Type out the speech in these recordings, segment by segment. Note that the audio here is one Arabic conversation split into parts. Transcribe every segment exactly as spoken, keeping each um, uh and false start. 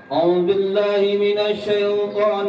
أعوذ بالله من الشيطان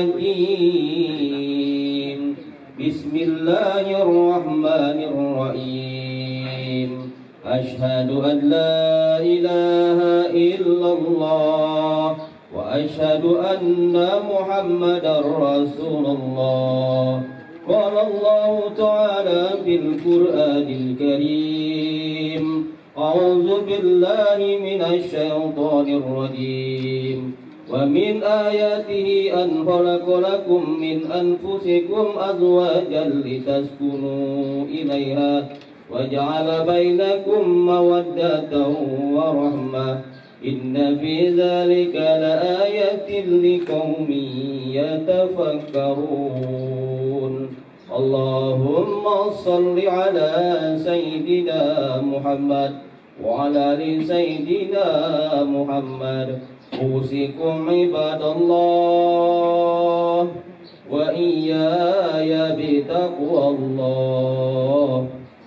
الرجيم. بسم الله الرحمن الرحيم. أشهد أن لا إله إلا الله وأشهد أن محمدا رسول الله. قال الله تعالى في القرآن الكريم: أعوذ بالله من الشيطان الرجيم. ومن آياته أن خلق لكم من أنفسكم أزواجا لتسكنوا إليها وجعل بينكم مودة ورحمة إن في ذلك لآية لقوم يتفكرون. اللهم صل على سيدنا محمد وعلى آل سيدنا محمد. أوصيكم عباد الله وإياي بتقوى الله.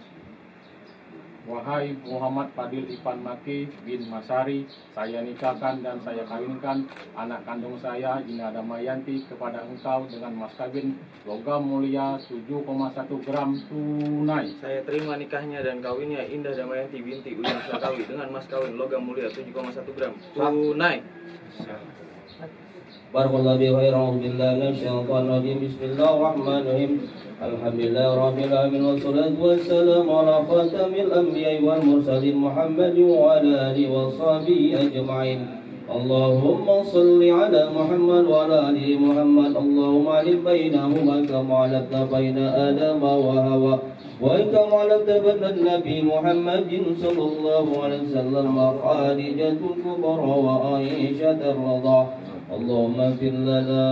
Wahai Muhammad Fadil Ipan Maki bin Masari, saya nikahkan dan saya kawinkan anak kandung saya Ina Damayanti kepada engkau dengan mas kawin logam mulia tujuh koma satu gram tunai. Saya terima nikahnya dan kawinnya Indah Damayanti binti Uyun Sakawi dengan mas kawin logam mulia tujuh koma satu gram tunai. Barakallahu bihi wa a'udzu billahi minasyaitonir rajim. Bismillahirrahmanirrahim. Alhamdulillahi rabbil alamin wassalatu wassalamu ala khatamil anbiya'i wal mursalin Muhammadin wa ala alihi wa sahbihi ajma'in. Allahumma salli ala Muhammad wa ala ali Muhammad. Allahumma alif bainahuma kama alafta baina Adam wa Hawa wa kama alafta baina Nabi Muhammadin sallallahu alaihi wasallam wa Khadijatul Kubra wa Aisyah ar-Radha. اللهم اغفر لنا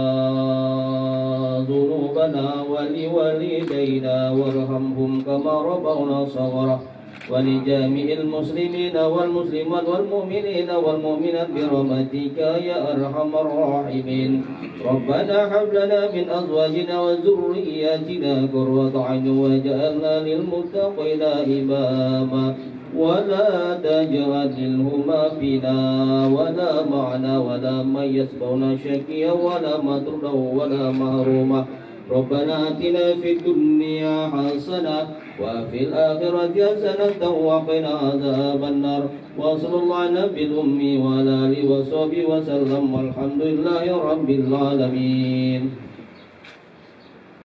ذنوبنا ولوالدينا وارحمهم كما ربونا صغارا ولجميع المسلمين والمسلمات والمؤمنين والمؤمنات برحمتك يا أرحم الراحمين. ربنا هب لنا من أزواجنا وذرياتنا قرة أعين واجعلنا للمتقين إماما ولا تجعلهما فينا ولا معنا ولا من يسمعنا شكيا ولا مطردا ولا محروما. ربنا آتنا في الدنيا حسنة وفي الآخرة حسنة وقنا عذاب النار. وصلى الله على النبي الأمي وعلى آله وصحبه وسلم والحمد لله رب العالمين.